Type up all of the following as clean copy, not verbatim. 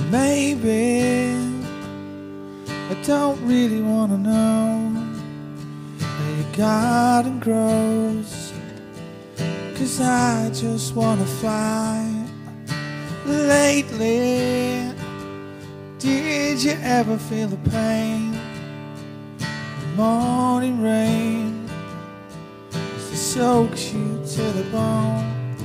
Maybe I don't really wanna know how your garden grows, 'cause I just wanna fly. Lately, did you ever feel the pain? The morning rain soaks you to the bone.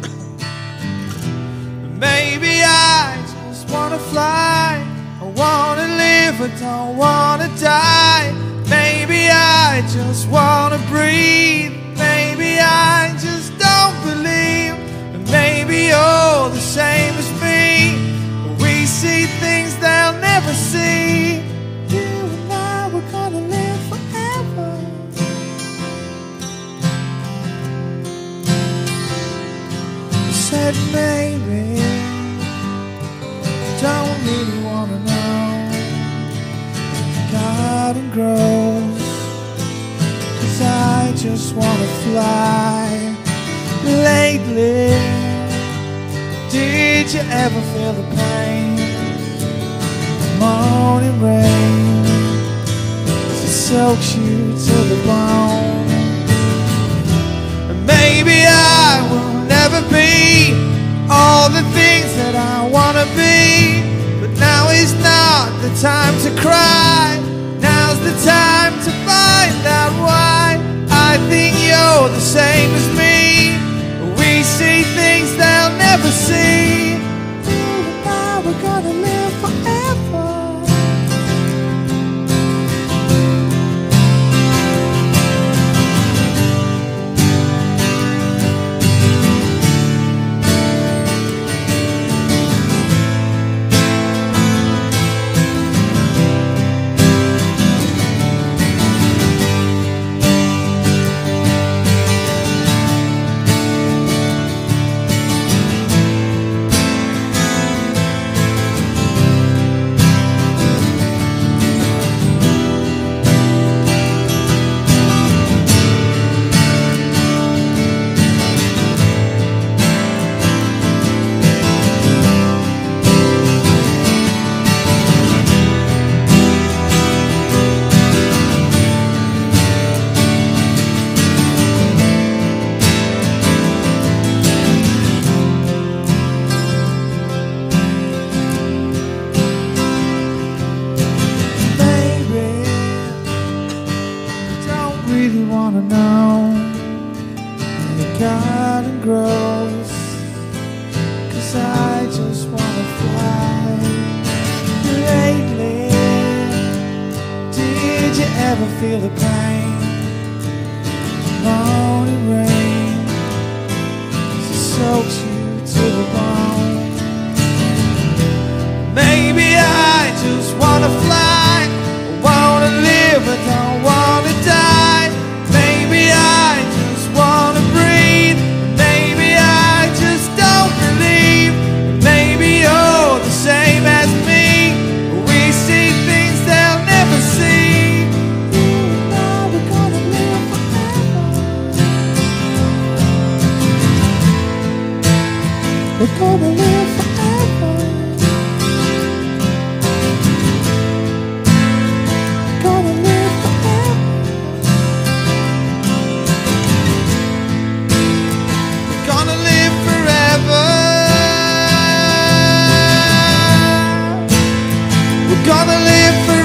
Maybe I just wanna fly. I wanna live, I don't wanna die. Maybe I just wanna breathe. Maybe I just don't believe. And maybe you're the same as me. We see things they'll never see. You and I, we're gonna live forever. You said maybe don't really wanna know how the garden grows, 'cause I just wanna fly. Lately, did you ever feel the pain? The morning rain soaks you to the bone. And maybe I will never be all the things that I wanna be, but now is not the time to cry. Now's the time to find out why. I think you're the same as me. We see things they'll never see. You and I, we're gonna live forever. Really wanna know how the garden grows, 'cause I just wanna fly. Lately, did you ever feel the pain? Morning rain soaks you to the bone. Maybe I just wanna fly. I wanna live, I don't wanna die. Maybe I just wanna breathe. Maybe I just don't believe. Maybe you're the same as me. We see things they'll never see. You and I, we're gonna live forever. We're gonna live forever. Gonna live forever. Gonna live forever. We're gonna live forever.